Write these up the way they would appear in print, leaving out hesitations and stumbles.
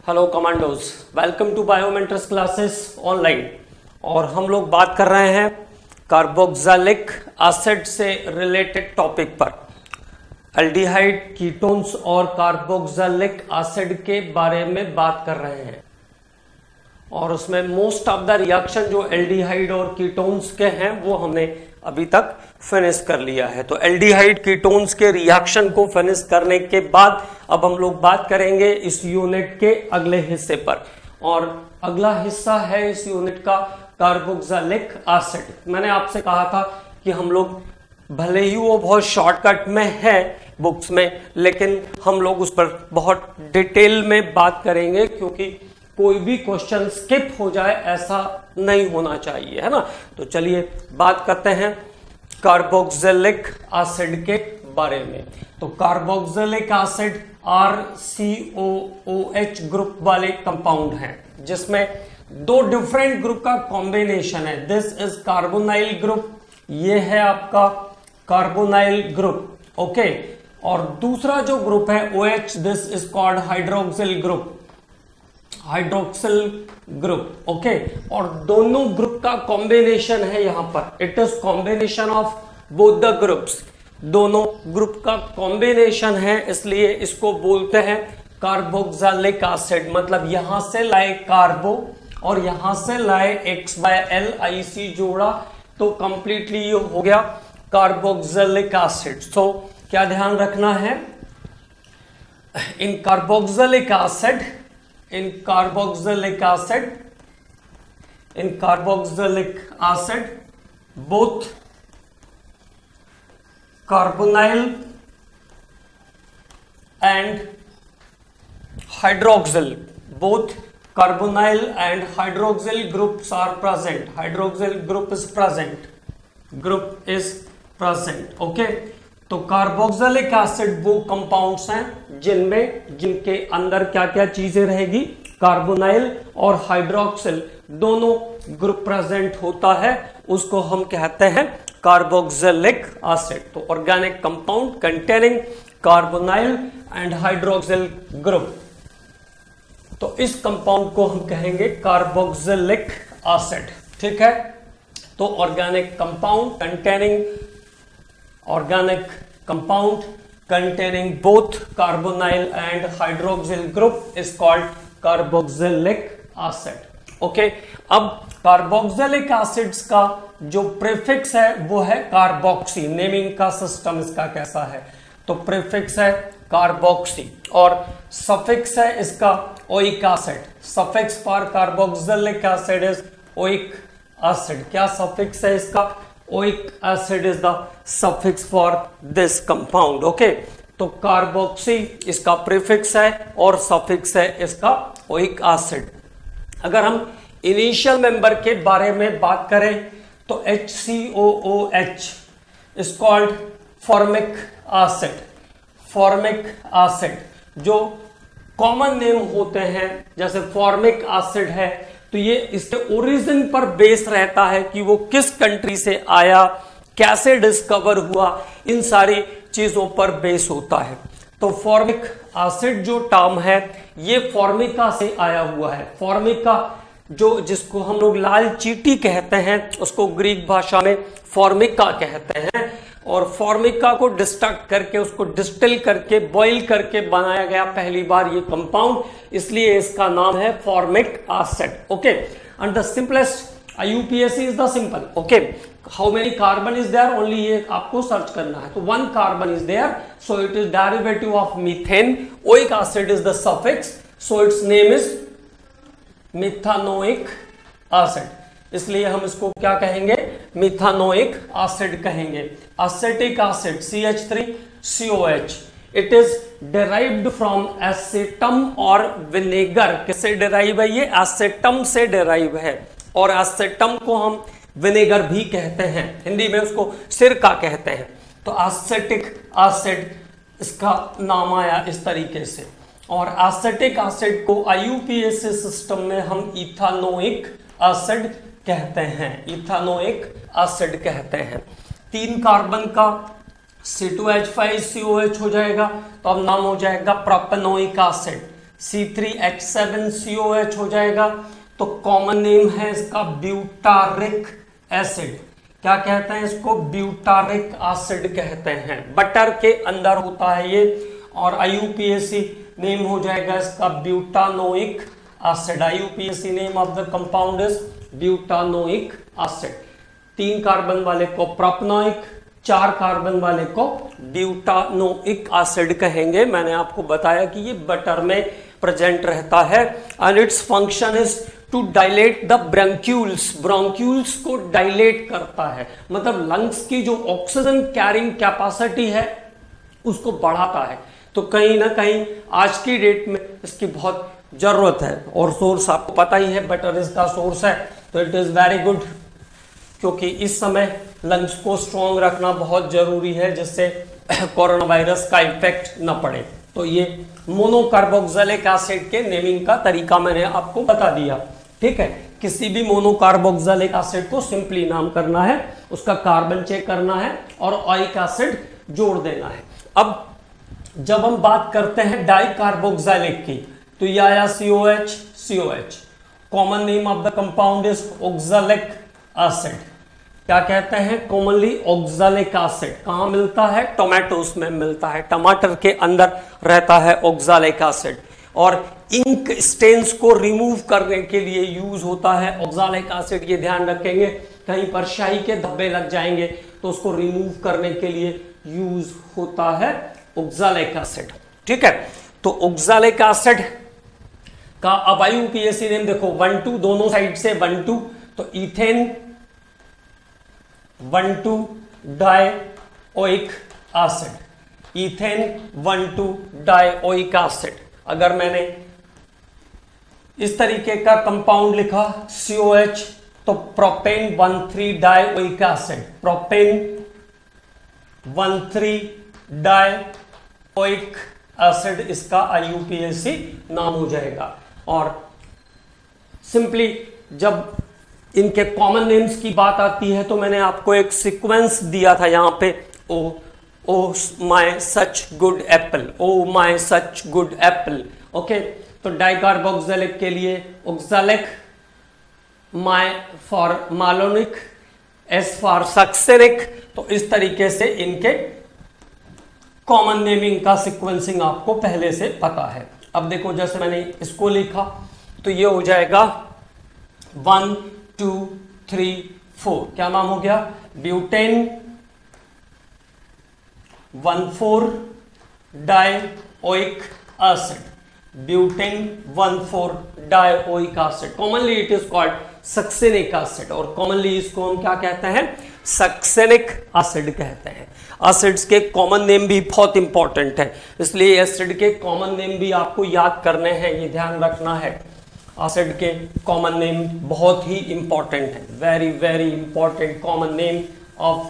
Hello commandos, welcome to Biomentors classes online. और हम लोग बात कर रहे हैं कार्बोक्सिलिक एसिड से रिलेटेड टॉपिक पर। एल्डिहाइड, कीटोन्स और कार्बोक्सिलिक एसिड के बारे में बात कर रहे हैं। और उसमें मोस्ट ऑफ द रिएक्शन जो एल्डिहाइड और कीटोन्स के हैं वो हमने अभी तक फिनिश कर लिया है। तो एल्डिहाइड कीटोन्स के रिएक्शन को फिनिश करने के बाद अब हम लोग बात करेंगे इस यूनिट के अगले हिस्से पर। और अगला हिस्सा है इस यूनिट का कार्बोक्सिलिक एसिड। मैंने आपसे कहा था कि हम लोग भले ही वो बहुत शॉर्टकट में है बुक्स में, लेकिन हम लोग उस पर बहुत डिटेल में बात करेंगे, क्योंकि कोई भी क्वेश्चन स्किप हो जाए ऐसा नहीं होना चाहिए, है ना। तो चलिए बात करते हैं कार्बोक्सिलिक एसिड के बारे में। तो कार्बोक्सिलिक एसिड RCOOH ग्रुप वाले कंपाउंड हैं, जिसमें दो डिफरेंट ग्रुप का कॉम्बिनेशन है। दिस इज कार्बोनाइल ग्रुप, ये है आपका कार्बोनाइल ग्रुप, ओके। और दूसरा जो ग्रुप है OH, this is called hydroxyl group, hydroxyl group, okay. और दोनों ग्रुप का कॉम्बिनेशन है यहां पर। It is combination of both the groups, दोनों ग्रुप का कॉम्बिनेशन है, इसलिए इसको बोलते हैं कार्बोक्सिलिक एसिड। मतलब यहां से लाए कार्बो और यहां से लाए XYLIC जोड़ा तो कंप्लीटली ये हो गया कार्बोक्सिलिक एसिड। सो क्या ध्यान रखना है, in carboxylic acid both carbonyl and hydroxyl groups are present. Hydroxyl group is present, okay। तो कार्बोक्सिलिक एसिड वो कंपाउंड्स हैं जिनके अंदर क्या क्या चीजें रहेगी, कार्बोनाइल और हाइड्रोक्सिल दोनों ग्रुप प्रेजेंट होता है, उसको हम कहते हैं कार्बोक्सिलिक एसिड। तो organic compound containing carbonyl and hydroxyl group, तो इस कंपाउंड को हम कहेंगे कार्बोक्सिलिक एसिड, ठीक है। तो organic compound containing both carbonyl and hydroxyl group is called carboxylic acid, okay। अब कार्बोक्सिलिक एसिड्स का जो प्रीफिक्स है वो है कार्बोक्सी। नेमिंग का सिस्टम इसका कैसा है, तो प्रीफिक्स है कार्बोक्सी और सफिक्स है इसका oic acid. Suffix for carboxylic acid is oic acid. क्या सफिक्स है इसका, oic acid is the suffix for this compound, okay. तो कार्बोक्सी इसका प्रीफिक्स है और सफिक्स है इसका ओइक एसिड। अगर हम इनिशियल मेंबर के बारे में बात करें तो HCOOH is called formic acid. जो कॉमन नेम होते हैं जैसे फॉर्मिक एसिड है, तो ये इसके ओरिजिन पर बेस रहता है कि वो किस कंट्री से आया, कैसे डिस्कवर हुआ, इन सारी चीजों पर बेस होता है। तो फॉर्मिक एसिड जो टर्म है ये फॉर्मिका से आया हुआ है। फॉर्मिका जो जिसको हम लोग लाल चींटी कहते हैं उसको ग्रीक भाषा में फॉर्मिका कहते हैं। और फॉर्मिका को डिस्ट्रक्ट करके, उसको डिस्टिल करके, बॉइल करके बनाया गया पहली बार ये कंपाउंड, इसलिए इसका नाम है formic acid, okay. And the simplest IUPAC is the simple, okay. How many carbon is there, only ये आपको सर्च करना है। तो 1 carbon is there, so it is derivative of methane. Oic acid is the suffix, so it's name is methanoic acid, इसलिए हम इसको क्या कहेंगे, मिथानोइक एसिड कहेंगे। Acetic acid CH3COH, it is derived from acetum और विनेगर। किससे derive है ये, एसिटम से डिराइव है। और एसिटम को हम विनेगर भी कहते हैं, हिंदी में उसको सिरका कहते हैं। तो एसिटिक एसिड इसका नाम आया इस तरीके से। और एसिटिक एसिड को IUPAC सिस्टम में हम इथानोइक एसिड कहते हैं, इथानोइक एसिड कहते हैं। 3 कार्बन का C2H5COH हो जाएगा, तो अब नाम हो जाएगा प्रोपेनोइक एसिड। C3H7COH हो जाएगा। तो कॉमन नेम है इसका ब्यूटारिक एसिड। क्या कहते हैं इसको? ब्यूटारिक एसिड कहते हैं। बटर के अंदर होता है ये। और IUPAC नेम हो जाएगा इसका butanoic acid. IUPAC name of the compound is butanoic acid. 3 carbon वाले को प्रोपनोइक, 4 कार्बन वाले को ब्यूटानोइक एसिड कहेंगे। मैंने आपको बताया कि ये बटर में प्रेजेंट रहता है and it's function is to dilate the bronchioles. Bronchioles को डायलेट करता है, मतलब लंग्स की जो ऑक्सीजन कैरिंग कैपेसिटी है उसको बढ़ाता है। तो कहीं ना कहीं आज की डेट में इसकी बहुत जरूरत है। और सोर्स आपको पता ही है, बटर इसका सोर्स है। तो इट इज वेरी गुड, क्योंकि इस समय लंग्स को स्ट्रॉन्ग रखना बहुत जरूरी है, जिससे कोरोना वायरस का इफेक्ट न पड़े। तो ये मोनोकार्बोक्सिलिक एसिड के नेमिंग का तरीका मैंने आपको बता दिया। ठीक है, किसी भी मोनोकार्बोक्सिलिक एसिड को सिंपली नाम करना है, उसका कार्बन चेक करना है और ओइक एसिड जोड़ देना है। अब जब हम बात करते हैं डाइकार्बोक्सिलिक की, तो ये आया COH। Common name of the compound is oxalic acid. क्या कहते हैं? Commonly oxalic acid. कहां मिलता है? टोमेटोस में मिलता है। टमाटर के अंदर रहता है ऑक्सैलिक एसिड। और इंक स्टेन्स को रिमूव करने के लिए यूज होता है ऑक्सैलिक एसिड। ये ध्यान रखेंगे, कहीं पर स्याही के धब्बे लग जाएंगे तो उसको रिमूव करने के लिए यूज होता है ऑक्सैलिक एसिड। ठीक है, तो ऑक्सैलिक एसिड का अब IUPAC नेम देखो, 1,2 दोनों साइड से 1,2, तो ethane 1,2 dioic acid. Ethane 1,2 dioic acid. अगर मैंने इस तरीके का कंपाउंड लिखा COH, तो propane 1,3 dioic acid. Propane 1,3 dioic acid इसका IUPAC नाम हो जाएगा। और सिंपली जब इनके कॉमन नेम्स की बात आती है तो मैंने आपको एक सीक्वेंस दिया था यहां पे, oh my such good apple, oh my such good apple. Okay, तो डाइकार्बोक्सिलिक के लिए oxalic, my for malonic, S for succinic. तो इस तरीके से इनके कॉमन नेमिंग का सीक्वेंसिंग आपको पहले से पता है। अब देखो, जैसे मैंने इसको लिखा तो ये हो जाएगा 1, 2, 3, 4। क्या नाम हो गया? Butane 1,4 dioic acid. Butane 1,4 dioic acid. Commonly it is called succinic acid, और कॉमनली इसको हम क्या कहते हैं? सक्सेनिक एसिड कहते हैं। एसिड्स के कॉमन नेम भी बहुत इंपॉर्टेंट है, इसलिए एसिड के कॉमन नेम भी आपको याद करने हैं, ये ध्यान रखना है। एसिड के कॉमन नेम बहुत ही इंपॉर्टेंट है, very very important common name of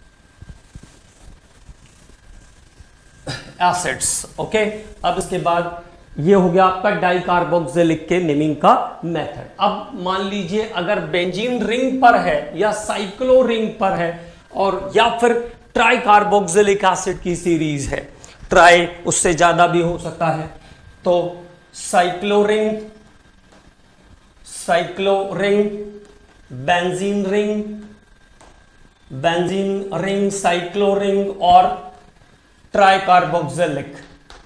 acids. Okay, अब इसके बाद ये हो गया आपका डाइकार्बोक्सिलिक के नेमिंग का मेथड। अब मान लीजिए अगर बेंजीन रिंग पर है या साइक्लो रिंग पर है, और या फिर ट्राइकार्बोक्सिलिक एसिड की सीरीज है, ट्राई उससे ज्यादा भी हो सकता है, तो cyclo ring, benzene ring, cyclo ring और ट्राइकार्बोक्सिलिक,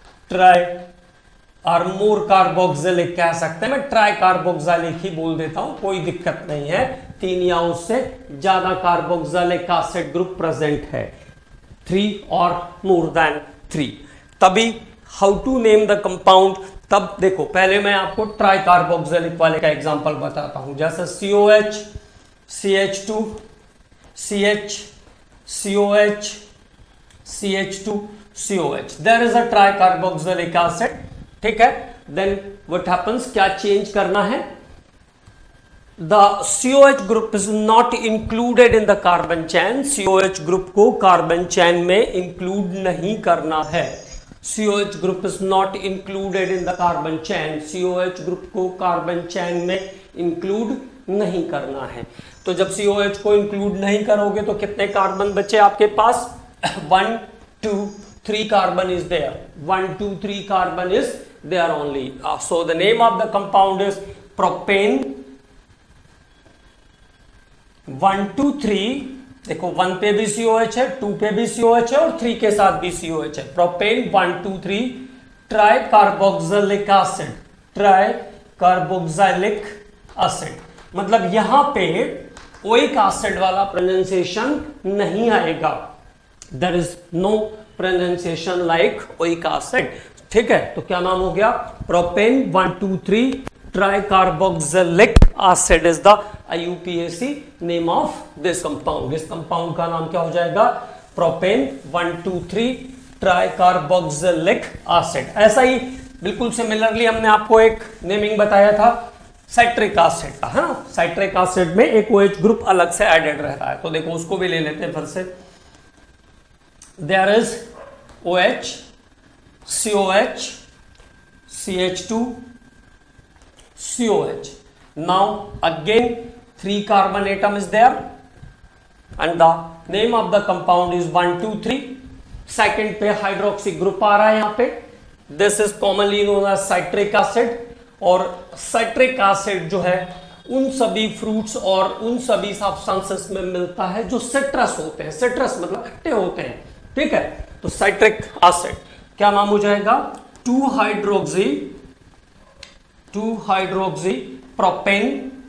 और मोर कार्बोक्सिलिक कह सकते हैं। मैं ट्राइकार्बोक्सिलिक ही बोल देता हूं, कोई दिक्कत नहीं है। 3 या उससे ज्यादा कार्बोक्सिलिक एसिड ग्रुप प्रेजेंट है, 3 और मोर देन 3, तभी how to name the compound. तब देखो, पहले मैं आपको ट्राइकार्बोक्सिलिक वाले का एग्जांपल बताता हूं, जैसे COH, CH2, CH, COH, CH2, COH, there is a tricarboxylic acid। ठीक है, देन व्हाट हैपेंस, क्या चेंज करना है? The COH group is not included in the carbon chain. COH group को कार्बन चैन में इंक्लूड नहीं करना है। COH group is not included in the carbon chain. COH group को कार्बन चैन में इंक्लूड नहीं करना है। तो जब COH को इंक्लूड नहीं करोगे तो कितने कार्बन बचे आपके पास? 1, 2, 3 carbon is there. 1, 2, 3 carbon is there only. So the name of the compound is propane. 1, 2, 3, देखो 1 पे भी COH है, 2 पे भी COH है और 3 के साथ भी COH है. Propane 1, 2, 3 tri carboxylic acid. Tri carboxylic acid मतलब यहां पे ओइक एसिड वाला प्रोनाउंसिएशन नहीं आएगा. There is no pronunciation like oic acid. ठीक है, तो क्या नाम हो गया? Propane 1, 2, 3 tri carboxylic acid is the IUPAC name of this compound. इस कंपाउंड का नाम क्या हो जाएगा? Propane 1, 2, 3 tri carboxylic acid. ऐसा ही बिल्कुल सिमिलरली हमने आपको एक नेमिंग बताया था साइट्रिक एसिड का, है ना. साइट्रिक एसिड में एक OH ग्रुप अलग से एडेड रहता है, तो देखो उसको भी ले लेते हैं फिर से. There is OH, COH, CH2, COH. Now again 3 carbon atom is there and the name of the compound is 1, 2, 3. Second पे हाइड्रोक्सी ग्रुप आ रहा है यहाँ पे. This is commonly known as citric acid. और साइट्रिक एसिड जो है उन सभी फ्रूट्स और उन सभी सब्सटेंसेस में मिलता है जो सिट्रस होते हैं. सिट्रस मतलब खट्टे होते हैं. ठीक है, तो साइट्रिक एसिड क्या नाम हो जाएगा? 2 hydroxy propane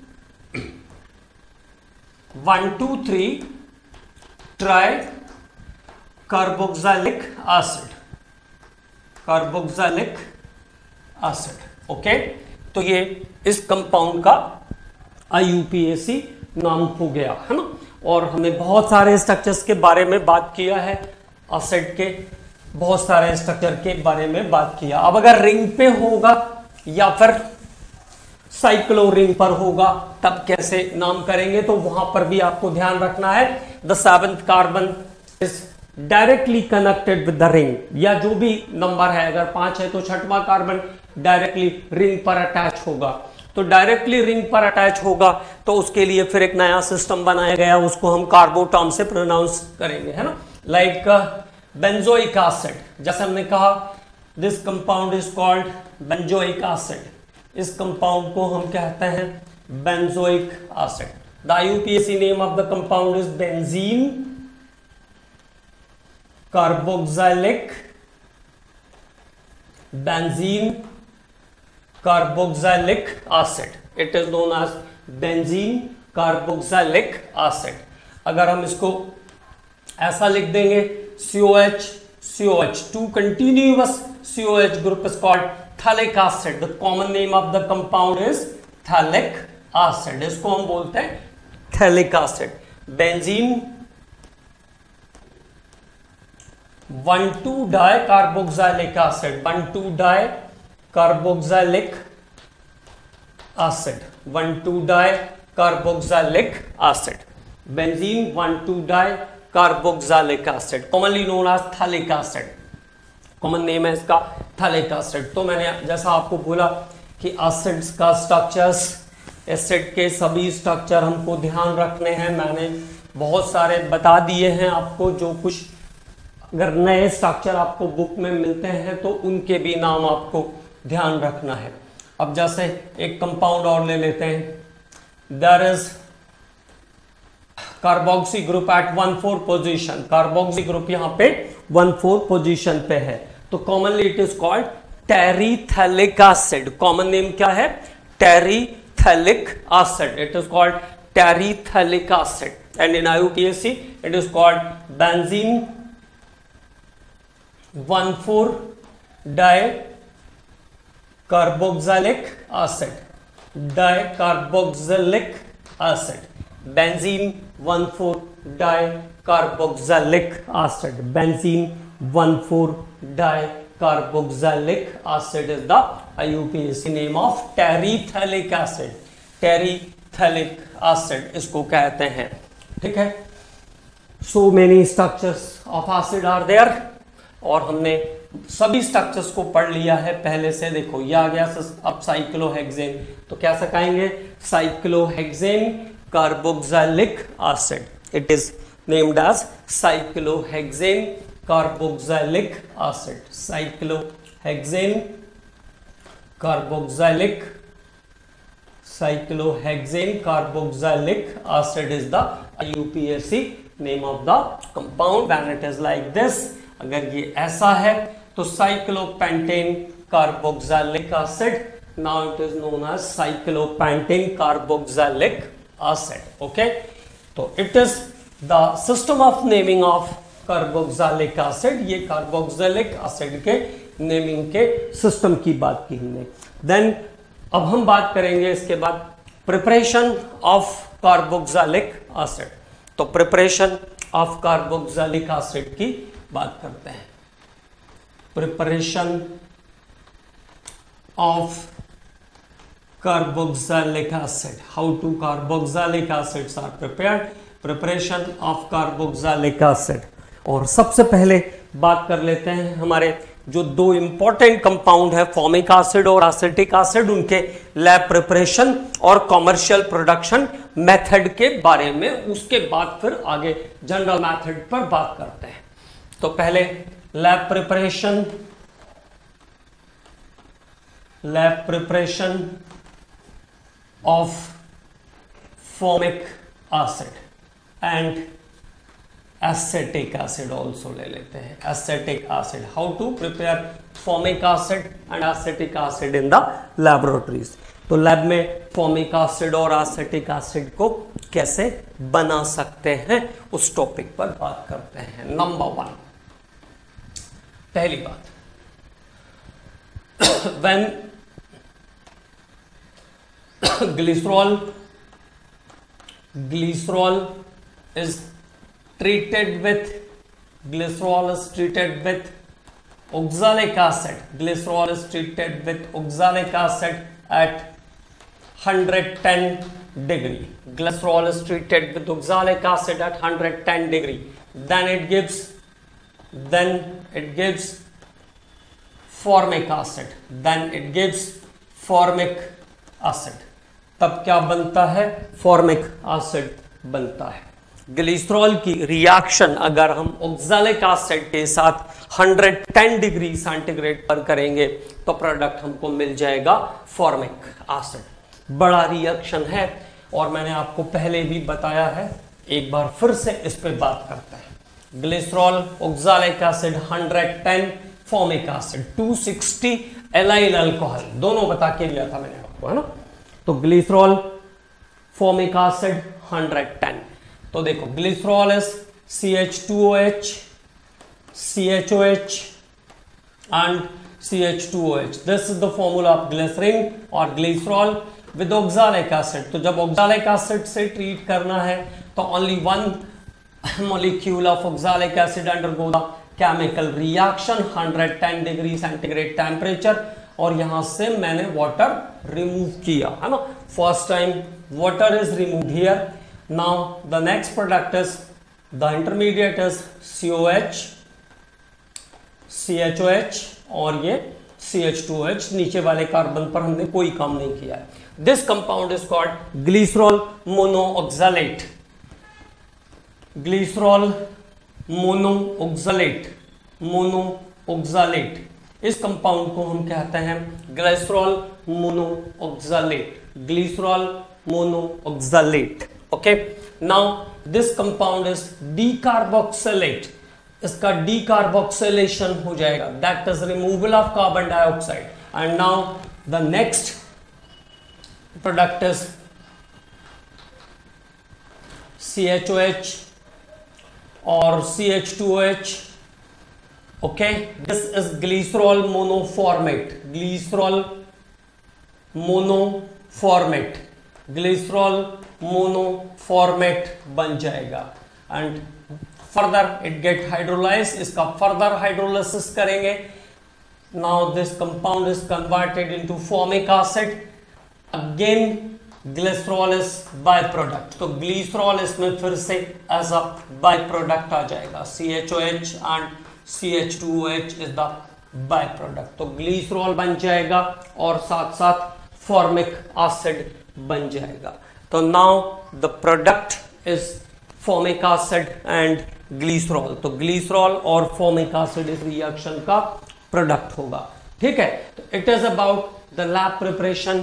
1, 2, 3 tri carboxylic acid. Carboxylic acid. Okay, तो ये इस कंपाउंड का IUPAC नाम हो गया, है ना. और हमने बहुत सारे स्ट्रक्चर्स के बारे में बात किया है, एसिड के बहुत सारे स्ट्रक्चर के बारे में बात किया. अब अगर रिंग पे होगा या फिर साइक्लो रिंग पर होगा तब कैसे नाम करेंगे, तो वहां पर भी आपको ध्यान रखना है. The 7th carbon is directly connected with the ring, या जो भी नंबर है, अगर 5 है तो 6वां कार्बन डायरेक्टली रिंग पर अटैच होगा. तो डायरेक्टली रिंग पर अटैच होगा तो उसके लिए फिर एक नया सिस्टम बनाया गया, उसको हम कार्बो टर्म से प्रोनाउंस करेंगे, है ना. Like benzoic acid. जैसे हमने कहा this compound is called benzoic acid. इस कंपाउंड को हम कहते हैं benzoic acid. The IUPAC name of the compound is benzene carboxylic. Benzene carboxylic acid. It is known as benzene carboxylic acid. अगर हम इसको ऐसा लिख देंगे COH, COH, 2 continuous COH group is called phthalic acid. The common name of the compound is phthalic acid. इसको हम बोलते हैं phthalic acid. Benzene 1,2-dicarboxylic acid. 1,2-dicarboxylic acid. 1,2-dicarboxylic acid. Benzene 1,2-dicarboxylic acid. Commonly known as phthalic acid. Common name है इसका phthalic acid. तो मैंने जैसा आपको बोला कि एसिड्स का स्ट्रक्चर्स, एसिड के सभी स्ट्रक्चर हमको ध्यान रखने हैं. मैंने बहुत सारे बता दिए हैं आपको. जो कुछ अगर नए स्ट्रक्चर आपको बुक में मिलते हैं तो उनके भी नाम आपको ध्यान रखना है. अब जैसे एक कंपाउंड और ले लेते हैं. There is carboxy group at 1,4 position. Carboxy group यहाँ पे 1,4 पोजीशन पे है, तो commonly it is called terephthalic acid. Common name क्या है? Terephthalic acid. It is called terephthalic acid. And in IUPAC it is called benzene 1,4-dicarboxylic acid. Dicarboxylic acid. Benzene 1,4-dicarboxylic acid. Benzene 1,4-dicarboxylic acid is the IUPAC name of terephthalic acid. Terephthalic acid इसको कहते हैं. ठीक है, so many structures of acid are there. और हमने सभी structures को पढ़ लिया है पहले से. देखो ये आ गया. अब साइक्लोहेक्सेन, तो क्या सिखाएंगे? Cyclohexane carboxylic acid. It is named as cyclohexane carboxylic acid, cyclohexane carboxylic carboxylic acid is the IUPAC name of the compound. When it is like this, अगर ये ऐसा है तो cyclopentane carboxylic acid, now it is known as cyclopentane carboxylic acid. Okay, तो it is the system of naming of carboxylic acid. ये carboxylic acid के naming के system की बात की हमने. देन अब हम बात करेंगे इसके बाद प्रिपरेशन ऑफ कार्बोक्सिलिक एसिड. तो प्रिपरेशन ऑफ कार्बोक्सिलिक एसिड की बात करते हैं. Preparation of carboxylic acid, how to carboxylic acids are prepared. Preparation of carboxylic acid. और सबसे पहले बात कर लेते हैं हमारे जो दो इंपॉर्टेंट कंपाउंड है फॉर्मिक एसिड और एसिटिक एसिड, उनके लैब प्रिपरेशन और कॉमर्शियल प्रोडक्शन मेथड के बारे में. उसके बाद फिर आगे जनरल मेथड पर बात करते हैं. तो पहले lab preparation of formic acid and acetic acid also ले लेते हैं. Acetic acid, how to prepare formic acid and acetic acid in the laboratories. तो लैब में फॉर्मिक एसिड और एसिटिक एसिड को कैसे बना सकते हैं उस टॉपिक पर बात करते हैं. नंबर 1, पहली बात, when glycerol is treated with oxalic acid. Glycerol is treated with oxalic acid at 110 degree. Glycerol is treated with oxalic acid at 110 degree. Then it gives formic acid. तब क्या बनता है? फॉर्मिक एसिड बनता है. Glycerol की reaction अगर हम oxalic acid के साथ 110 डिग्री सेंटीग्रेड पर करेंगे तो प्रोडक्ट हमको मिल जाएगा फॉर्मिक एसिड. बड़ा रिएक्शन है और मैंने आपको पहले भी बताया है, एक बार फिर से इस पे बात करते हैं. Glycerol, oxalic acid 110, formic acid 260, allyl alcohol, दोनों बता के दिया था मैंने आपको, है ना. तो ग्लिसरॉल, फॉर्मिक एसिड 110. तो देखो glycerol is CH2OH and CH2OH. This is the formula of glycerin or glycerol with oxalic acid. तो जब oxalic acid से ट्रीट करना है तो only one molecule of oxalic acid undergo the chemical reaction 110 degree centigrade temperature. और यहां से मैंने वाटर रिमूव किया, है ना. First time water is removed here. Now the next product is the intermediate is CHOH और ये CH2OH. नीचे वाले कार्बन पर हमने कोई काम नहीं किया है. This compound is called glycerol monooxalate. monooxalate. इस कंपाउंड को हम कहते हैं glycerol monooxalate. Okay, now this compound is decarboxylate. इसका decarboxylation हो जाएगा, that is removal of carbon dioxide. And now the next product is CHOH or CH2OH. Okay, this is glycerol monoformate. Glycerol monoformate बन जाएगा. And further it get hydrolyze. इसका further hydrolysis करेंगे. Now this compound is converted into formic acid. Again glycerol is by product. तो glycerol इसमें फिर से as a by product आ जाएगा. CHOH and CH2OH is the by product. तो glycerol बन जाएगा और साथ साथ फॉर्मिक एसिड बन जाएगा. तो now the product is formic acid and glycerol. तो ग्लिसरॉल और फॉर्मिक एसिड इस रिएक्शन का प्रोडक्ट होगा। ठीक है, तो it is about the lab preparation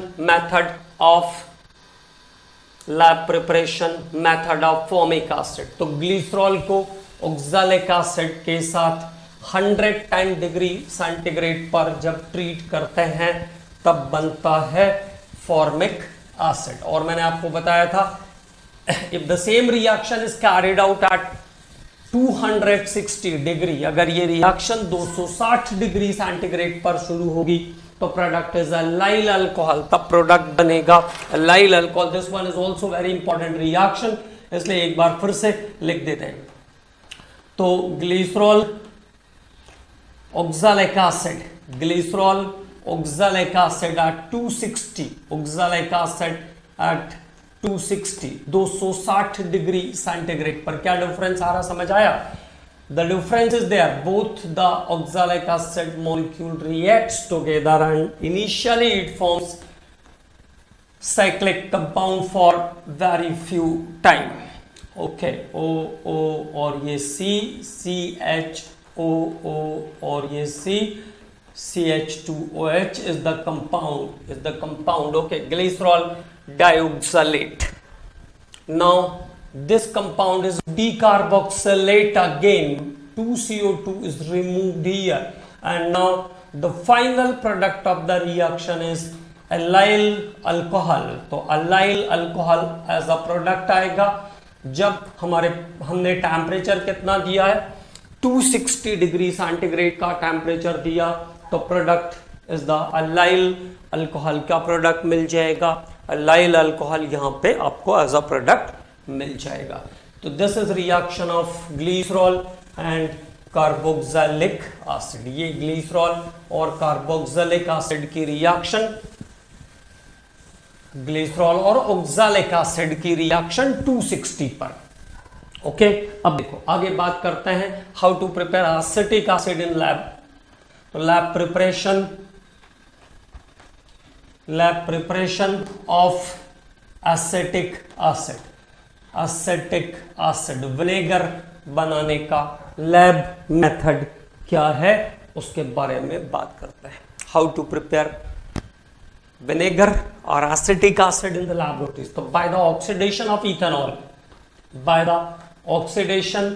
method of formic acid. तो ग्लिसरॉल को ऑक्सैलिक एसिड के साथ 110 डिग्री सेंटीग्रेड पर जब ट्रीट करते हैं तब बनता है फॉर्मिक एसिड। और मैंने आपको बताया था if the same reaction is carried out at 260 degree, अगर ये रिएक्शन 260 डिग्री सेंटीग्रेड पर शुरू होगी तो प्रोडक्ट इज अल्लाइल अल्कोहल, तब प्रोडक्ट बनेगा allyl alcohol. This one is also very important reaction, इसलिए एक बार फिर से लिख देते हैं। तो glycerol oxalic acid, glycerol oxalic acid at 260, oxalic acid at 260 degree centigrade पर। क्या डिफरेंस आ रहा, समझ आया? The difference is there, both the oxalic acid molecule reacts together and initially it forms cyclic compound for very few time. Okay, O O और ये CH O O और ये CH2OH is the compound. Okay, glycerol dioxalate. Now this compound is decarboxylate again. 2CO2 is removed here, and now the final product of the reaction is allyl alcohol. तो allyl alcohol as a product आएगा जब हमने temperature कितना दिया है, 260 degree centigrade का temperature दिया, तो product is the allyl alcohol. क्या प्रोडक्ट मिल जाएगा? अल्लाइल अल्कोहल यहां पे आपको एज अ प्रोडक्ट मिल जाएगा। तो this is reaction of glycerol and carboxylic acid. ये ग्लिसरॉल और कार्बोक्सिलिक एसिड की रिएक्शन, ग्लिसरॉल और ऑक्सैलिक एसिड की रिएक्शन 260 पर। ओके, अब देखो आगे बात करते हैं how to prepare acetic acid in lab. तो lab preparation of acetic acid, vinegar बनाने का लैब मेथड क्या है उसके बारे में बात करते हैं। How to prepare vinegar or acetic acid in the laboratories. So by the oxidation of ethanol, by the oxidation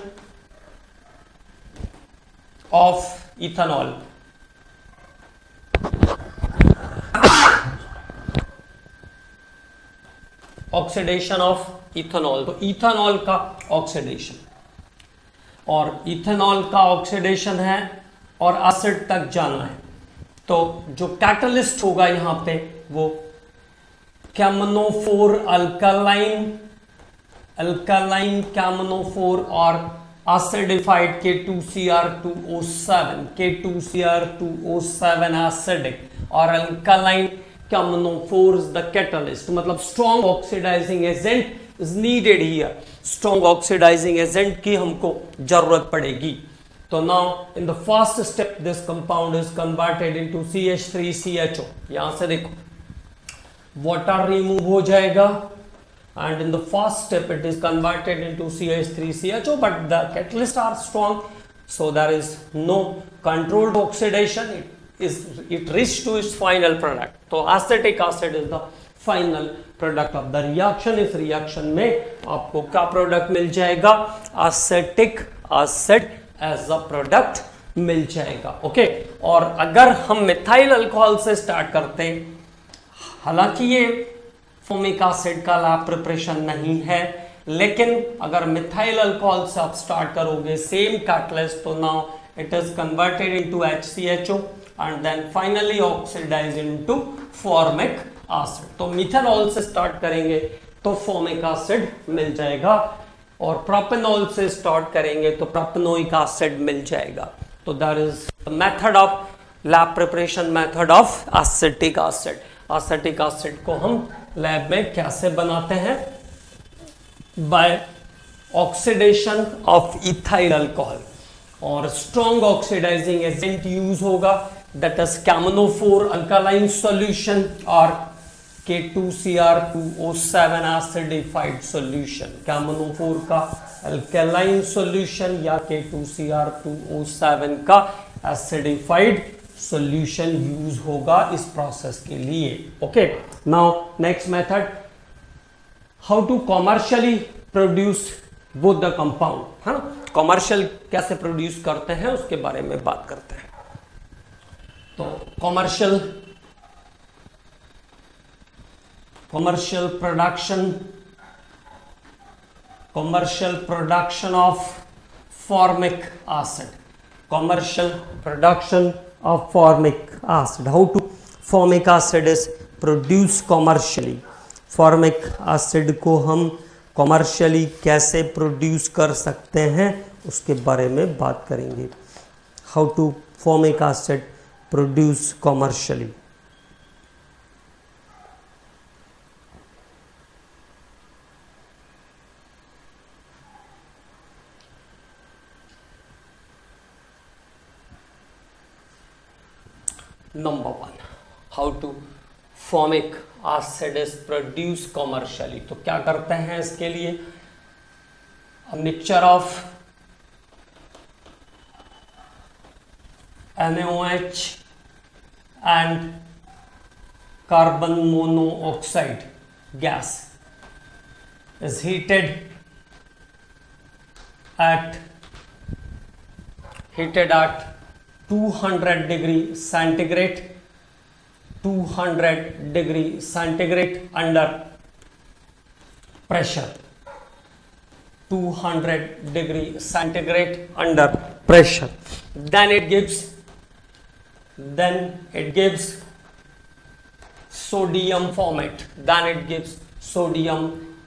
of ethanol, oxidation of ethanol, तो इथेनॉल का ऑक्सीडेशन, और इथेनॉल का ऑक्सीडेशन है और एसिड तक जाना है, तो जो कैटलिस्ट होगा यहां पे वो कैमनोफोर अल्कालाइन कैमनोफोर और एसिडिफाइड K2Cr2O7 एसिडिक और अल्कालाइन कैमनोफोर इज द कैटलिस्ट। मतलब strong oxidizing agent is needed here, strong oxidizing agent की हमको जरूरत पड़ेगी। तो now in the first step this compound is converted into CH3CHO। यहां से देखो वाटर रिमूव हो जाएगा and in the first step it is converted into CH3CHO, but the catalysts are strong, so there is no controlled oxidation. It reached to its final product. तो acetic acid is the final product of the reaction. इस reaction में आपको क्या product मिल जाएगा? acetic acid as a product मिल जाएगा। Okay, और अगर हम मिथाइल अल्कोहल से स्टार्ट करते हैं, हालांकि ये फॉर्मिक एसिड का लैब प्रिपरेशन नहीं है, लेकिन अगर मिथाइल अल्कोहल से आप स्टार्ट करोगे सेम कैटलिस्ट, तो now it is converted into HCHO and then finally oxidize into formic acid. तो मिथेनॉल से स्टार्ट करेंगे तो फॉर्मिक एसिड मिल जाएगा, और प्रोपेनॉल से स्टार्ट करेंगे तो प्रोपेनोइक एसिड मिल जाएगा। तो that is the method of lab preparation method of acetic acid. Acetic acid को हम लैब में कैसे बनाते हैं? By oxidation of ethyl alcohol, और स्ट्रॉन्ग ऑक्सीडाइजिंग एजेंट यूज होगा, दैट इज कैमनोफोर अल्कालाइन सॉल्यूशन और K2Cr2O7 एसिडिफाइड सॉल्यूशन, क्या मोनोफोर का अल्कलाइन सॉल्यूशन या K2Cr2O7 का एसिडिफाइड सॉल्यूशन यूज होगा इस प्रोसेस के लिए। Okay, now next method, how to commercially produce both the compound, है ना, कॉमर्शियल कैसे प्रोड्यूस करते हैं उसके बारे में बात करते हैं। तो commercial production of formic acid, commercial production of formic acid. How to formic acid is produced commercially. Formic acid को हम कॉमर्शियली कैसे प्रोड्यूस कर सकते हैं उसके बारे में बात करेंगे। How to formic acid produce commercially. Number one, how to formic acid is produce commercially. तो क्या करते हैं इसके लिए, mixture of NaOH and carbon monoxide gas is heated at 200 degree centigrade, 200 degree centigrade under pressure, 200 degree centigrade under pressure. Then it gives sodium formate, then it gives sodium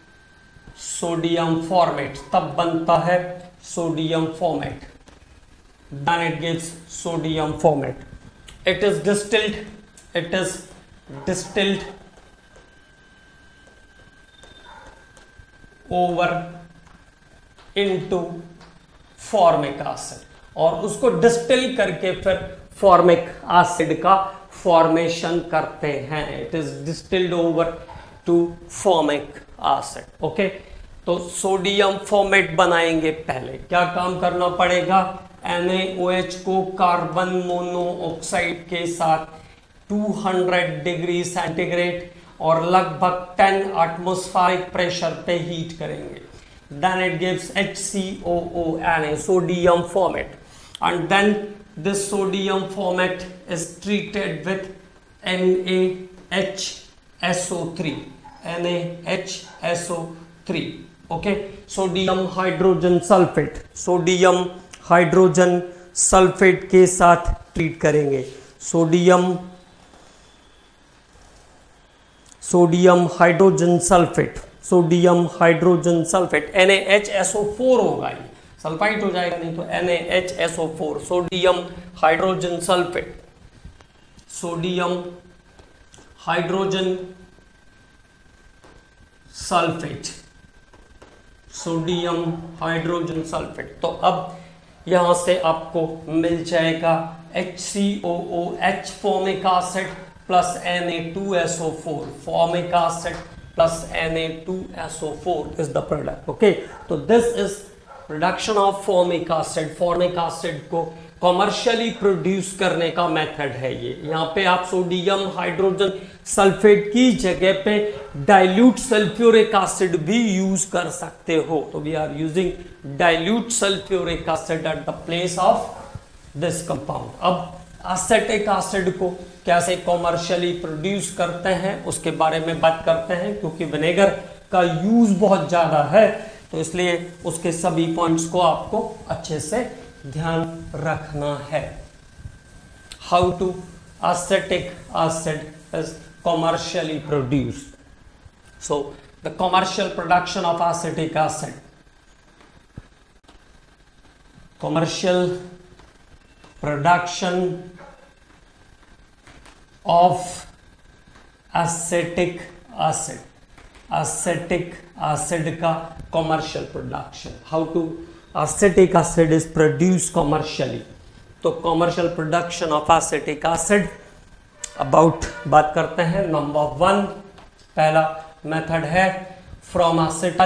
formate, तब बनता है sodium formate, then it gives sodium formate. It is distilled over into formic acid, और उसको distil करके फिर formic acid का formation करते हैं। It is distilled over to formic acid. Okay, तो सोडियम फॉर्मेट बनाएंगे। पहले क्या काम करना पड़ेगा, NaOH को कार्बन मोनोऑक्साइड के साथ 200 डिग्री सेंटीग्रेड और लगभग 10 एटमॉस्फेरिक प्रेशर पे हीट करेंगे। Then it gives HCOONA, sodium formate, and then this sodium formate is treated with NaHSO3, okay, sodium hydrogen sulfate के साथ ट्रीट करेंगे। सोडियम हाइड्रोजन सल्फेट NaHSO4 होगा, ये सल्फाइड हो जाएगा नहीं तो NaHSO4, सोडियम हाइड्रोजन सल्फेट। तो अब यहां से आपको मिल जाएगा HCOOH formic acid plus Na2SO4, formic acid plus Na2SO4 is the product. Okay, तो this is production of formic acid. Formic acid को कॉमर्शियली प्रोड्यूस करने का मेथड है ये। यहाँ पे आप सोडियम हाइड्रोजन सल्फेट की जगह पे डाइल्यूट सल्फ्यूरिक एसिड भी यूज कर सकते हो। तो we are using dilute sulfuric acid at the place of this compound. अब एसिटिक एसिड को कैसे कॉमर्शियली प्रोड्यूस करते हैं उसके बारे में बात करते हैं, क्योंकि विनेगर का यूज बहुत ज्यादा है तो इसलिए उसके सभी पॉइंट्स को आपको अच्छे से ध्यान रखना है। How to acetic acid is commercially produced. So the commercial production of acetic acid, commercial production of acetic acid का commercial production. How to acetic acid is produced commercially. तो commercial production of acetic acid about बात करते हैं। Number one, पहला method है from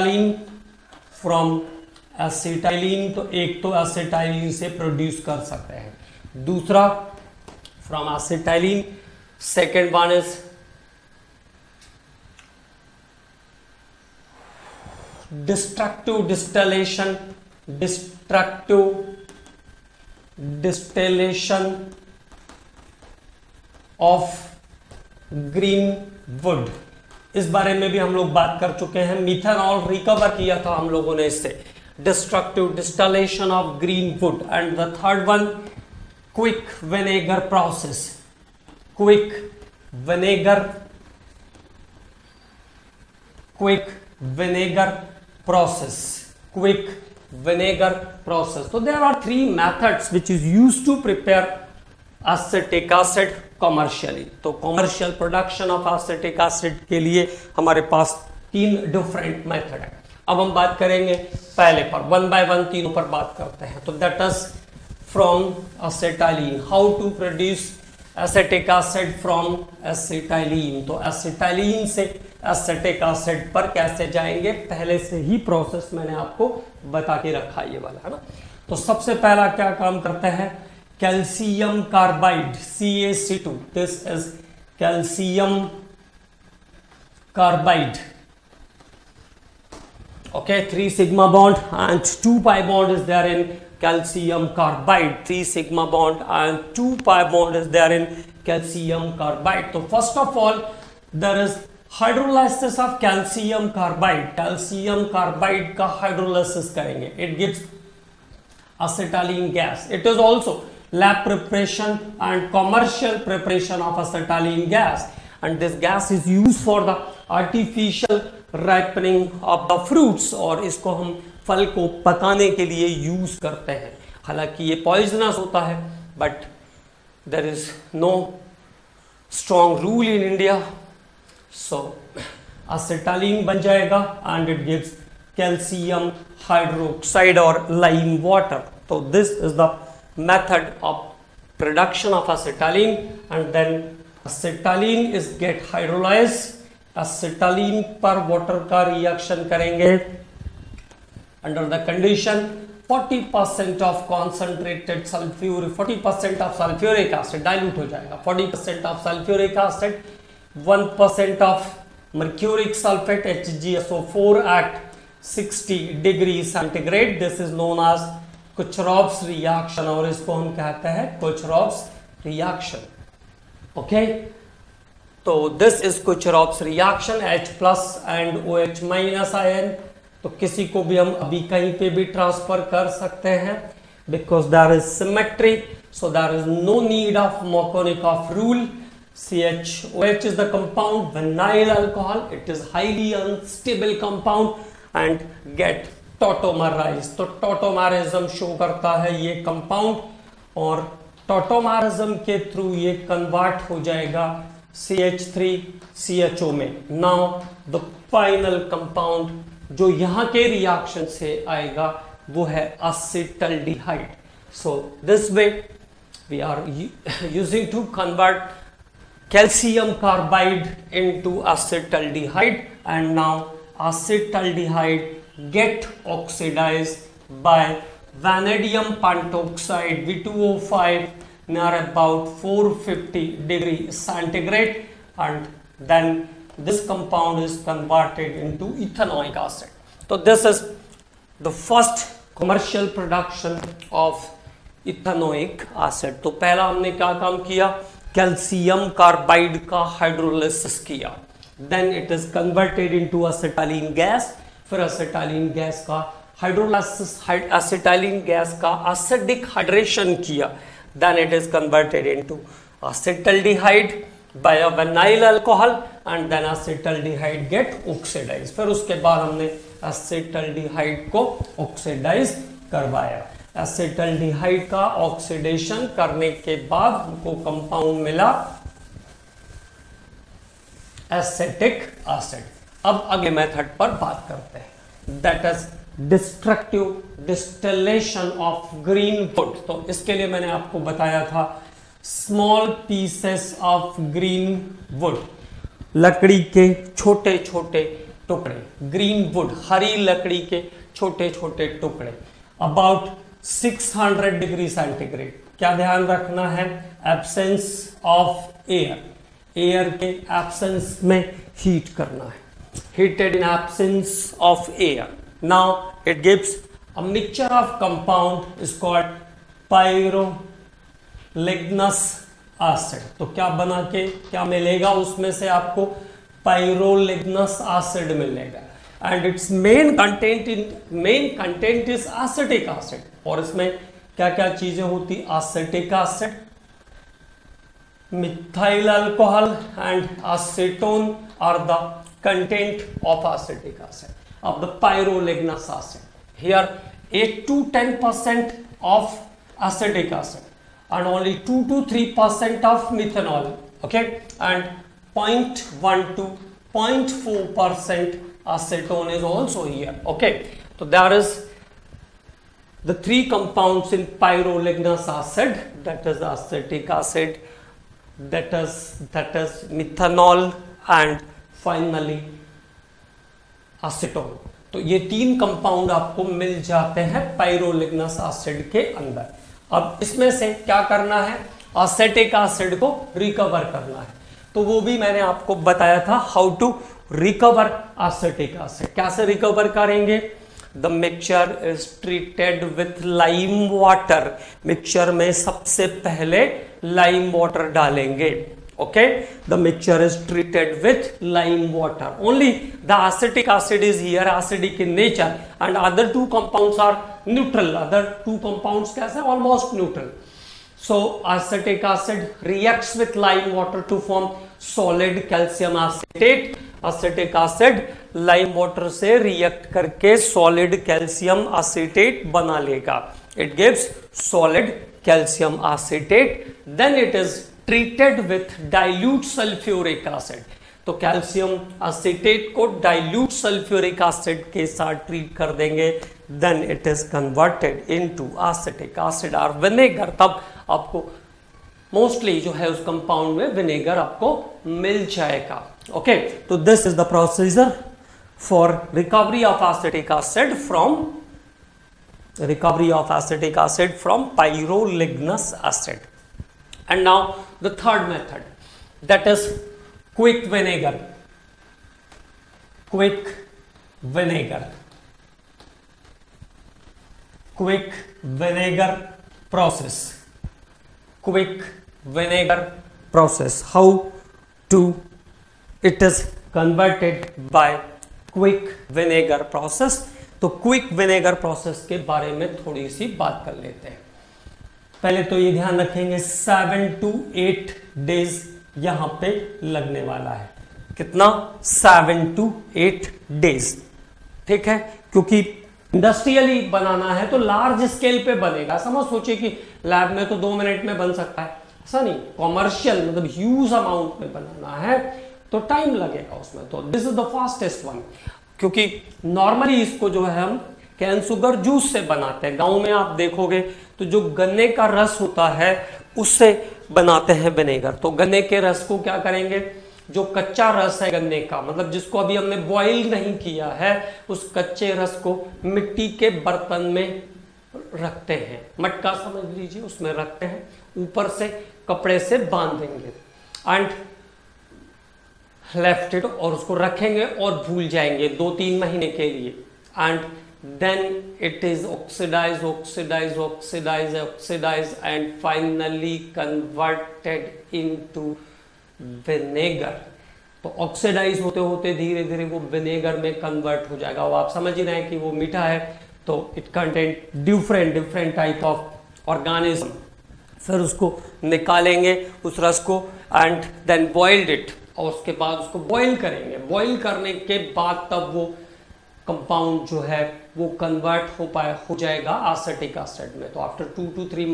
acetylene, तो एक तो एसिटाइलिन से प्रोड्यूस कर सकते हैं, दूसरा from acetylene, second one is destructive distillation of green wood। इस बारे में भी हम लोग बात कर चुके हैं, मिथेनॉल रिकवर किया था हम लोगों ने इससे, destructive distillation of green wood। and the third one quick vinegar process, quick vinegar process। So there are three methods which is used to prepare acetic acid commercially। तो commercial production of acetic acid के लिए हमारे पास 3 different method है। अब हम बात करेंगे पहले पर, वन बाय वन तीनों पर बात करते हैं। तो that is from acetylene, how to produce acetic acid from acetylene. तो एसिटाइलिन से एसिटिक एसिड पर कैसे जाएंगे, पहले से ही प्रोसेस मैंने आपको बता के रखा ये वाला, है ना। तो सबसे पहला क्या काम करते हैं, calcium carbide CaC2, this is calcium carbide, okay, 3 sigma bond and 2 pi bond is there in calcium carbide, 3 sigma bond and 2 pi bond is there in calcium carbide। तो first of all there is hydrolysis of calcium carbide, calcium carbide का hydrolysis करेंगे, it gives acetylene gas। it is also lab preparation and commercial preparation of acetylene gas, and this gas is used for the artificial ripening of the fruits, और इसको हम फल को पकाने के लिए यूज करते हैं। हालांकि ये पॉइजनस होता है, but there is no strong rule in India. So acetylene बन जाएगा and it gives calcium hydroxide और लाइम वाटर। तो this is the method of production of acetylene, and then acetylene is get hydrolyzed. Acetylene पर water का reaction करेंगे under the condition 40% of concentrated sulfuric, 40% of sulfuric acid dilute हो जाएगा, 40% of sulfuric acid, 1% of mercuric sulfate HgSO4 at 60 degree centigrade. This is known as Kucherov's reaction, और इसको हम कहते हैं कुचरॉफ्स रिएक्शन। ओके, तो this is Kucherov's reaction, H+ and OH- ion. तो किसी को भी हम अभी कहीं पे भी ट्रांसफर कर सकते हैं, because there is symmetry, so there is no need of Markovnikov rule. CHOH is the compound, vinyl alcohol, it is highly unstable compound and get tautomerized। तो tautomerism शो करता है ये कंपाउंड, और tautomerism के through ये convert हो जाएगा CH3CHO में। नाउ द फाइनल कंपाउंड जो यहाँ के रिएक्शन से आएगा वो है acetaldehyde। So this way we are using to convert calcium carbide into acetaldehyde, and now acetaldehyde get oxidized by vanadium pentoxide V2O5 near about 450 degree centigrade, and then this compound is converted into ethanoic acid। So this is the first commercial production of ethanoic acid। तो पहला हमने क्या काम किया, calcium carbide का hydrolysis किया, then it is converted into acetylene gas, फिर acetylene gas का हाइड्रोलिसिस, एसिटाइलिन गैस का एसिडिक हाइड्रेशन किया, then it is converted into acetaldehyde by a vinyl alcohol, and then acetaldehyde get oxidize. फिर उसके बाद हमने acetaldehyde को ऑक्सीडाइज करवाया। एसिटाल्डिहाइड का ऑक्सीडेशन करने के बाद हमको कंपाउंड मिला एसिटिक एसिड। अब अगले मेथड पर बात करते हैं, that is destructive distillation of green wood. तो इसके लिए मैंने आपको बताया था small pieces of green wood, लकड़ी के छोटे छोटे टुकड़े, ग्रीन वुड, हरी लकड़ी के छोटे छोटे टुकड़े, अबाउट 600 डिग्री सेंटीग्रेड। क्या ध्यान रखना है? एब्सेंस ऑफ एयर, एयर के एब्सेंस में हीट करना है, heated in absence of air. Now it gives a mixture of compound is called pyroligneous acid. तो क्या बना के क्या मिलेगा उसमें से आपको? pyroligneous acid मिलेगा, and its main content is acetic acid. और इसमें क्या क्या चीजें होती? acetic acid, methyl alcohol and acetone are the content of acetic acid of the pyroligneous acid. Here 8 to 10% of acetic acid and only 2 to 3% of methanol, okay, and 0.1 to 0.4% acetone is also here, okay. So there is the three compounds in pyroligneous acid, that is acetic acid, that is methanol and finally acetone. तो ये तीन compound आपको मिल जाते हैं पाइरोलिग्नस acid के अंदर। अब इसमें से क्या करना है? एसिटिक एसिड को रिकवर करना है। तो वो भी मैंने आपको बताया था, how to recover acetic acid. कैसे रिकवर करेंगे? The mixture is treated with lime water. Mixture में सबसे पहले लाइम वाटर डालेंगे, okay. The mixture is treated with lime water. Only the acetic acid is here acidic in nature and other two compounds are neutral. Other two compounds कैसे? Almost neutral. So acetic acid reacts with lime water to form solid calcium acetate. Acetic acid lime water से react करके solid calcium acetate बना लेगा. It gives solid calcium acetate. Then it is treated with dilute sulfuric acid. तो calcium acetate को dilute sulfuric acid के साथ treat कर देंगे, then it is converted into acetic acid और विनेगर। तब आपको मोस्टली जो है उस कंपाउंड में विनेगर आपको मिल जाएगा, ओके। तो this is the procedure for recovery of acetic acid from pyroligneous acid. And now the third method, that is quick vinegar. Quick vinegar process. Quick vinegar process. How to it is converted by quick vinegar process. तो quick vinegar process के बारे में थोड़ी सी बात कर लेते हैं। पहले तो ये ध्यान रखेंगे 7 to 8 डेज यहां पे लगने वाला है। कितना? 7 to 8 डेज, ठीक है। क्योंकि इंडस्ट्रियली बनाना है तो लार्ज स्केल पे बनेगा। ऐसा मत सोचिए कि लैब में तो 2 मिनट में बन सकता है, ऐसा नहीं। कॉमर्शियल मतलब ह्यूज अमाउंट में बनाना है तो टाइम लगेगा उसमें। तो this is the fastest one, क्योंकि नॉर्मली इसको जो है हम कैन शुगर जूस से बनाते हैं। गांव में आप देखोगे तो जो गन्ने का रस होता है उससे बनाते हैं विनेगर। तो गन्ने के रस को क्या करेंगे? जो कच्चा रस है गन्ने का, मतलब जिसको अभी हमने बॉईल नहीं किया है, उस कच्चे रस को मिट्टी के बर्तन में रखते हैं। मटका समझ लीजिए, उसमें रखते हैं, ऊपर से कपड़े से बांध देंगे एंड लेफ्ट इट, और उसको रखेंगे और भूल जाएंगे 2-3 महीने के लिए। And then it is oxidized and finally converted into vinegar. तो ऑक्सीडाइज होते होते धीरे धीरे वो विनेगर में कन्वर्ट हो जाएगा। वो आप समझ ही रहे हैं कि वो मीठा है, तो it content different type of organism. फिर उसको निकालेंगे उस रस को एंड देन बॉइल्ड इट, और उसके बाद उसको बॉइल करेंगे। बॉइल करने के बाद तब वो कंपाउंड जो है वो कन्वर्ट हो जाएगा एसिटिक एसिड में। तो after 2 to 3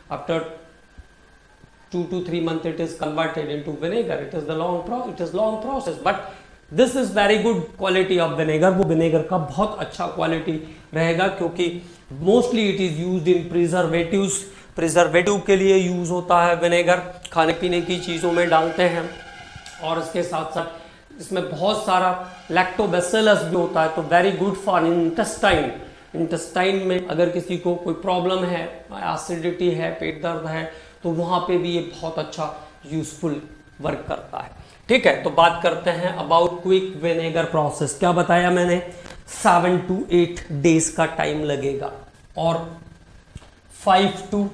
month it is converted into vinegar. It is long process, but this is very good quality of vinegar. वो विनेगर का बहुत अच्छा क्वालिटी रहेगा, क्योंकि mostly it is used in preservatives. Preservative के लिए यूज होता है विनेगर, खाने पीने की चीजों में डालते हैं। और इसके साथ साथ इसमें बहुत सारा लैक्टोबैसिलस भी होता है, तो very good for intestine. Intestine में अगर किसी को कोई प्रॉब्लम है, एसिडिटी है, पेट दर्द है, तो वहां पे भी ये बहुत अच्छा यूजफुल वर्क करता है। ठीक है, तो बात करते हैं अबाउट क्विक विनेगर प्रोसेस। क्या बताया मैंने, 7 to 8 डेज का टाइम लगेगा और 5 to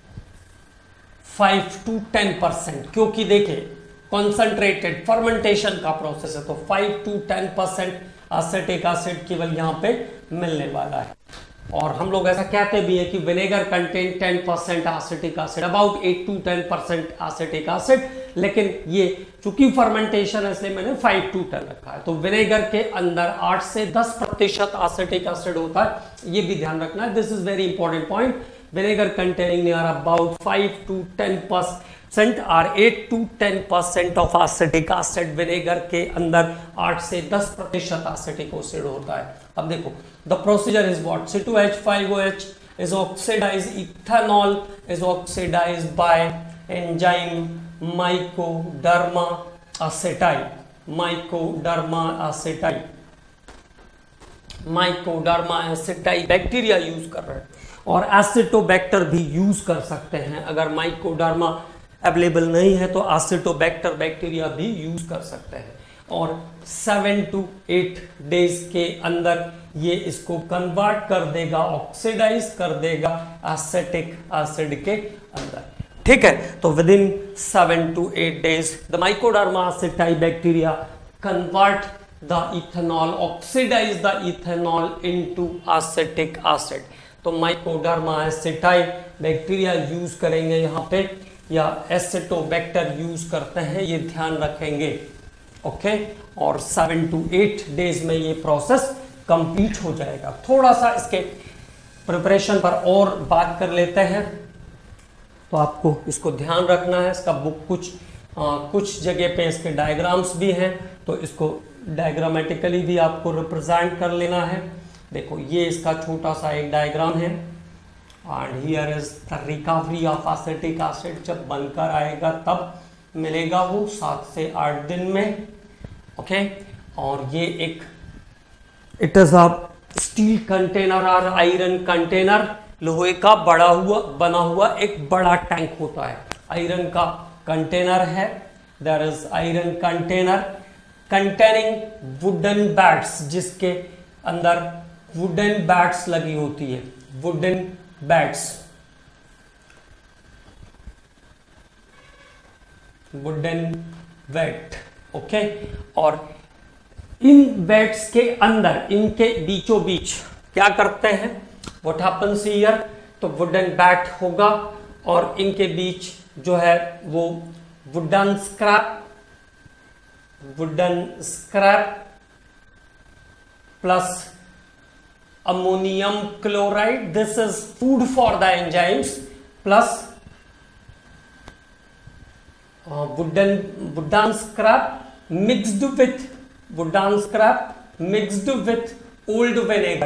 10%, क्योंकि देखिए कॉन्सेंट्रेटेड फर्मेंटेशन का प्रोसेस है, तो 5 to 10% एसिटिक एसिड केवल यहाँ पे मिलने वाला है। और हम लोग ऐसा कहते भी है कि vinegar contain 10% acetic acid, about 8 to 10% acetic acid, लेकिन ये चूंकि फर्मेंटेशन है इसलिए मैंने 5 to 10 रखा है। तो विनेगर के अंदर 8 से 10% एसिटिक एसिड होता है, ये भी ध्यान रखना है। This is very important point. Vinegar containing near about 5 to 10% और 8 to 10% of acetic acid. Vinegar के अंदर 8 से 10% एसिटिक एसिड होता है। अब देखो the procedure is what, C2H5OH is oxidized, ethanol is oxidized by enzyme mycoderma acetyl, mycoderma acetyl, mycoderma acetyl bacteria use कर रहे हैं, और एसिटोबैक्टर भी यूज कर सकते हैं। अगर माइकोडर्मा अवेलेबल नहीं है तो एसिटोबैक्टर बैक्टीरिया भी यूज कर सकते हैं। और 7 to 8 डेज के अंदर ये इसको कन्वर्ट कर देगा, ऑक्सीडाइज कर देगा एसिटिक एसिड के अंदर। ठीक है, तो within 7 to 8 days the mycoderma aceti bacteria convert the ethanol, oxidize the ethanol into acetic acid. तो माइकोडर्मा एसिटाई बैक्टीरिया यूज करेंगे यहाँ पे, या एसिटोबैक्टर यूज करते हैं, ये ध्यान रखेंगे। ओके, और 7 to 8 डेज में ये प्रोसेस कंप्लीट हो जाएगा। थोड़ा सा इसके प्रिपरेशन पर और बात कर लेते हैं, तो आपको इसको ध्यान रखना है। इसका बुक कुछ जगह पे इसके डायग्राम्स भी हैं, तो इसको डायग्रामेटिकली भी आपको रिप्रेजेंट कर लेना है। देखो ये इसका छोटा सा एक डायग्राम है, and here is the recovery of acetic acid. जब बनकर आएगा तब मिलेगा वो 7 से 8 दिन में। ओके, और ये एक it is a steel container और आयरन कंटेनर, लोहे का बना हुआ एक बड़ा टैंक होता है, आयरन का कंटेनर है। There is iron container containing wooden vats, जिसके अंदर वुडन बैट्स लगी होती है, wooden vats, wooden vat. Okay, और इन बैट्स के अंदर, इनके बीचों बीच क्या करते हैं, व्हाट हैपेंस हियर, तो वुडन बैट होगा और इनके बीच जो है वो wooden scrap plus ammonium chloride, this is food for the enzymes, plus wooden scrap mixed with old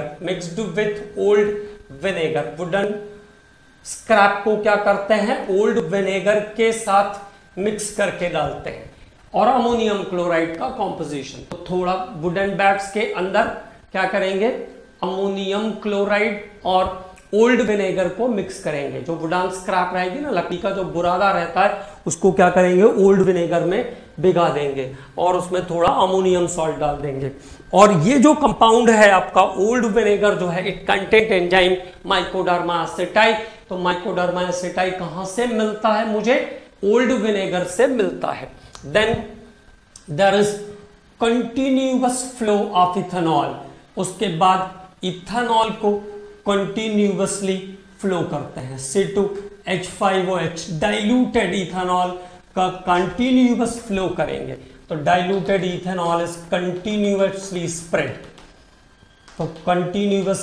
vinegar, wooden scrap को क्या करते हैं, ओल्ड विनेगर के साथ मिक्स करके डालते हैं, और अमोनियम क्लोराइड का कॉम्पोजिशन। तो थोड़ा वुडन बैट्स के अंदर क्या करेंगे, अमोनियम क्लोराइड और ओल्ड विनेगर को मिक्स करेंगे। जो वुडन स्क्रैप रहेगी ना, लकड़ी का जो बुरादा रहता है, उसको क्या करेंगे, ओल्ड विनेगर में भिगा देंगे और उसमें थोड़ा अमोनियम सॉल्ट डाल देंगे। और ये जो कंपाउंड है आपका ओल्ड विनेगर जो है, it content enzyme mycoderma aceti. तो माइकोडर्मा एसिटाई कहां से मिलता है, मुझे ओल्ड विनेगर से मिलता है। Then there is continuous flow of ethanol, उसके बाद इथेनॉल को कंटिन्यूअसली फ्लो करते हैं। C2H5OH डाइल्यूटेड इथेनॉल का कंटिन्यूअस फ्लो करेंगे, तो diluted ethanol is continuously spread, तो continuous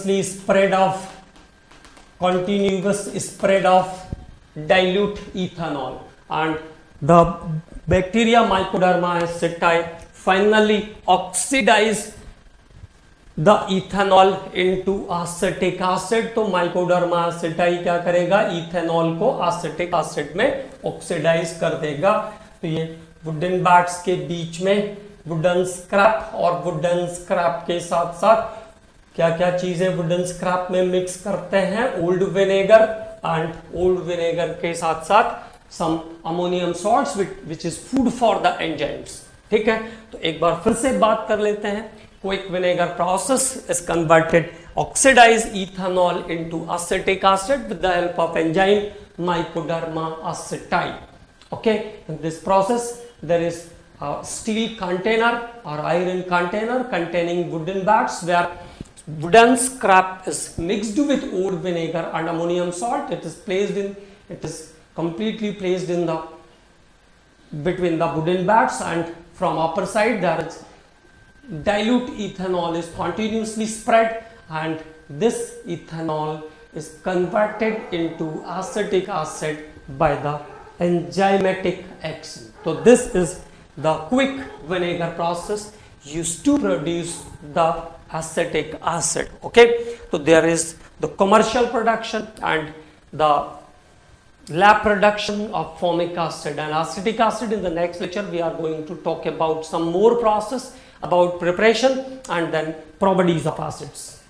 spread of dilute ethanol, and the bacteria mycoderma aceti finally oxidize the ethanol into acetic acid. तो माइकोडर्मा एसिटाई क्या करेगा, ethanol को एसिटिक एसिड में oxidise कर देगा। तो ये वुडन बैट्स के बीच में वुडन स्क्रैप, और वुडन स्क्रैप के साथ साथ क्या क्या चीजें वुडन स्क्रैप में मिक्स करते हैं, old vinegar, and old vinegar के साथ साथ some ammonium salts which is food for the enzymes. ठीक है, तो एक बार फिर से बात कर लेते हैं। Quick vinegar process is converted oxidize ethanol into acetic acid with the help of enzyme mycoderma acetyl. Okay, in this process there is a steel container or iron container containing wooden bats where wooden scrap is mixed with old vinegar and ammonium salt. It is completely placed in the between the wooden bats, and from upper side there is dilute ethanol is continuously spread, and this ethanol is converted into acetic acid by the enzymatic action. So this is the quick vinegar process used to produce the acetic acid. Okay, so there is the commercial production and the lab production of formic acid and acetic acid. In the next lecture we are going to talk about some more process about preparation and then properties of acids.